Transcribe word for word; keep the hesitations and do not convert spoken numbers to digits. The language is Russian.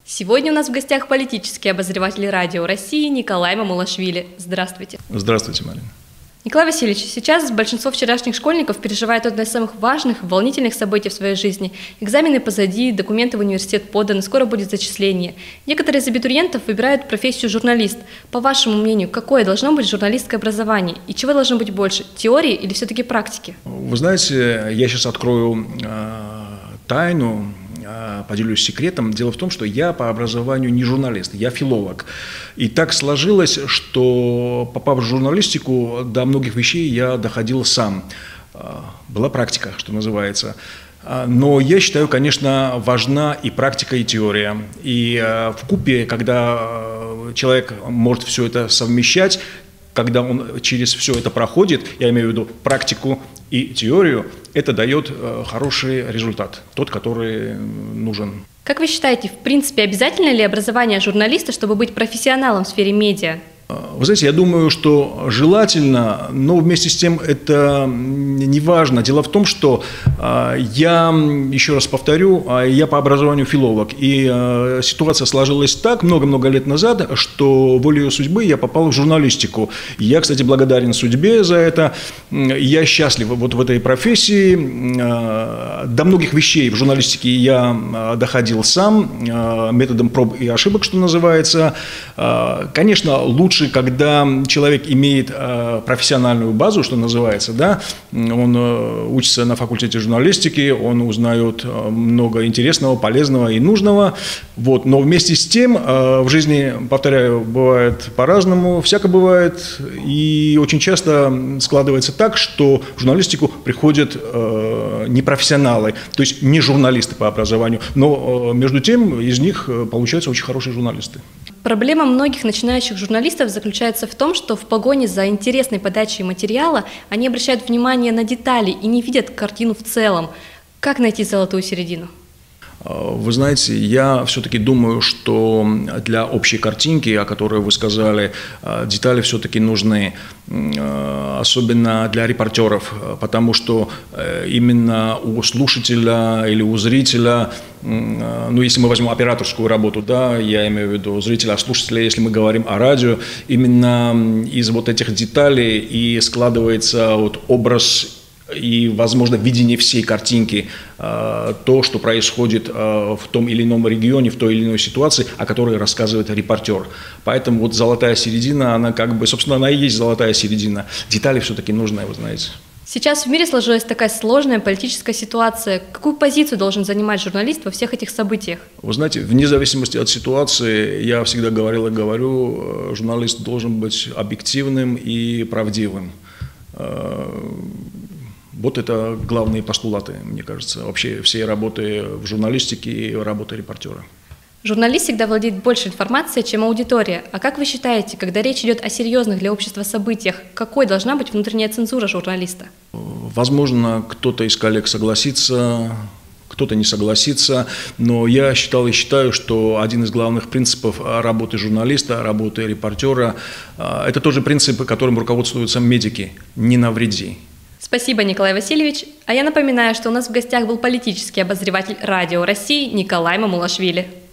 Сегодня у нас в гостях политический обозреватель Радио России Николай Мамулашвили. Здравствуйте. Здравствуйте, Марина. Николай Васильевич, сейчас большинство вчерашних школьников переживает одно из самых важных, волнительных событий в своей жизни. Экзамены позади, документы в университет поданы, скоро будет зачисление. Некоторые из абитуриентов выбирают профессию журналист. По вашему мнению, какое должно быть журналистское образование? И чего должно быть больше, теории или все-таки практики? Вы знаете, я сейчас открою э, тайну, поделюсь секретом. Дело в том, что я по образованию не журналист, я филолог. И так сложилось, что, попав в журналистику, до многих вещей я доходил сам. Была практика, что называется. Но я считаю, конечно, важна и практика, и теория. И вкупе, когда человек может все это совмещать, когда он через все это проходит, я имею в виду практику и теорию, это дает хороший результат, тот, который нужен. Как вы считаете, в принципе, обязательно ли образование журналиста, чтобы быть профессионалом в сфере медиа? Вы знаете, я думаю, что желательно, но вместе с тем это не важно. Дело в том, что я, еще раз повторю, я по образованию филолог. И ситуация сложилась так много-много лет назад, что волею судьбы я попал в журналистику. Я, кстати, благодарен судьбе за это. Я счастлив вот в этой профессии. До многих вещей в журналистике я доходил сам, методом проб и ошибок, что называется. Конечно, лучше, когда человек имеет э, профессиональную базу, что называется, да, он э, учится на факультете журналистики, он узнает э, много интересного, полезного и нужного, вот, но вместе с тем э, в жизни, повторяю, бывает по-разному, всяко бывает, и очень часто складывается так, что в журналистику приходят э, непрофессионалы, то есть не журналисты по образованию, но э, между тем из них получаются очень хорошие журналисты. Проблема многих начинающих журналистов заключается в том, что в погоне за интересной подачей материала они обращают внимание на детали и не видят картину в целом. Как найти золотую середину? Вы знаете, я все-таки думаю, что для общей картинки, о которой вы сказали, детали все-таки нужны, особенно для репортеров, потому что именно у слушателя или у зрителя, ну, если мы возьмем операторскую работу, да, я имею в виду зрителя, а слушателя, если мы говорим о радио, именно из вот этих деталей и складывается вот образ и, возможно, видение всей картинки, то, что происходит в том или ином регионе, в той или иной ситуации, о которой рассказывает репортер. Поэтому вот золотая середина, она как бы, собственно, она и есть золотая середина. Детали все-таки нужны, вы знаете. Сейчас в мире сложилась такая сложная политическая ситуация. Какую позицию должен занимать журналист во всех этих событиях? Вы знаете, вне зависимости от ситуации, я всегда говорил и говорю, журналист должен быть объективным и правдивым. Вот это главные постулаты, мне кажется, вообще всей работы в журналистике и работы репортера. Журналист всегда владеет больше информацией, чем аудитория. А как вы считаете, когда речь идет о серьезных для общества событиях, какой должна быть внутренняя цензура журналиста? Возможно, кто-то из коллег согласится, кто-то не согласится, но я считал и считаю, что один из главных принципов работы журналиста, работы репортера, это тоже принципы, которым руководствуются медики – не навреди. Спасибо, Николай Васильевич. А я напоминаю, что у нас в гостях был политический обозреватель Радио России Николай Мамулашвили.